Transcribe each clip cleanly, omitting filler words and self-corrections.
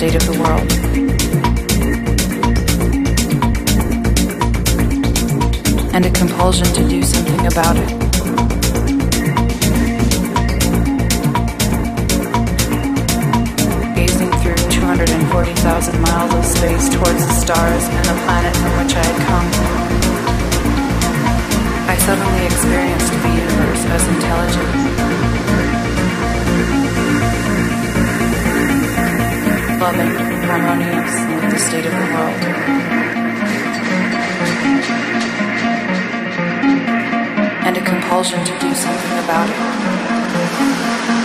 state of the world. And a compulsion to do something about it. Gazing through 240,000 miles of space towards the stars and the planet from which I had come, I suddenly experienced the universe as intelligent. Loving, harmonious with the state of the world. And a compulsion to do something about it.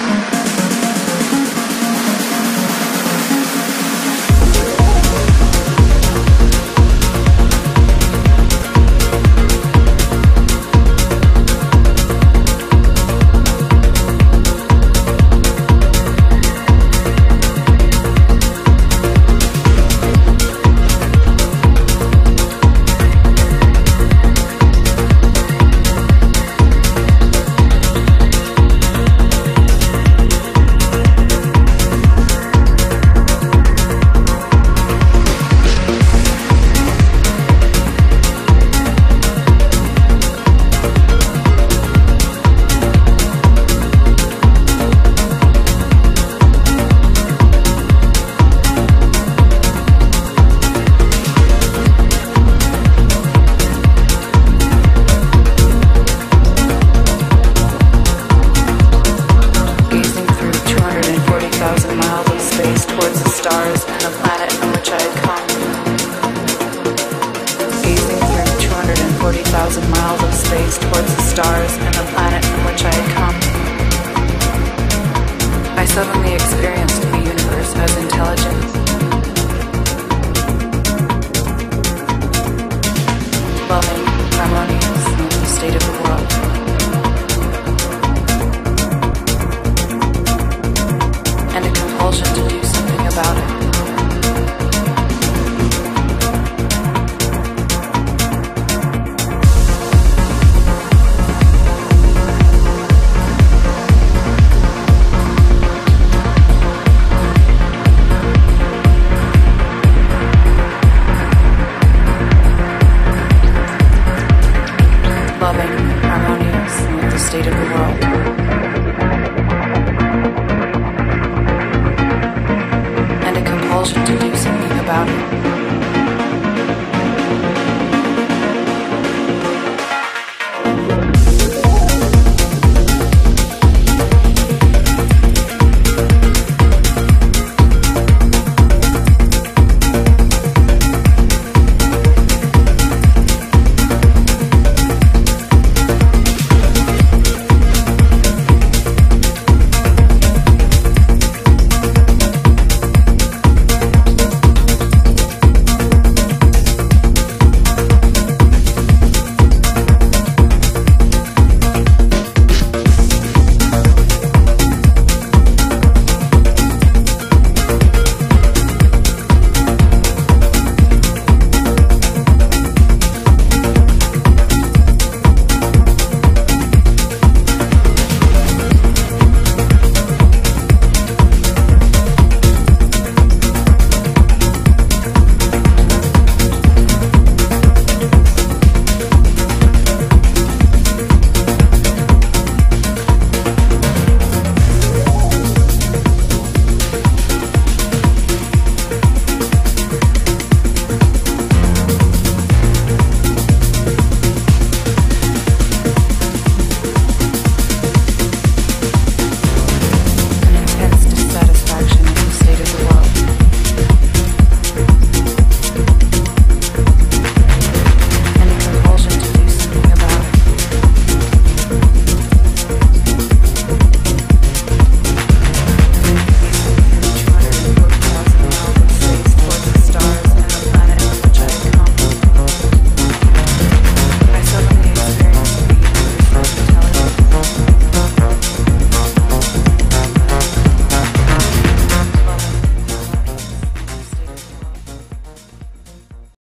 Miles of space towards the stars and the planet from which I had come, I suddenly experienced the universe as intelligent.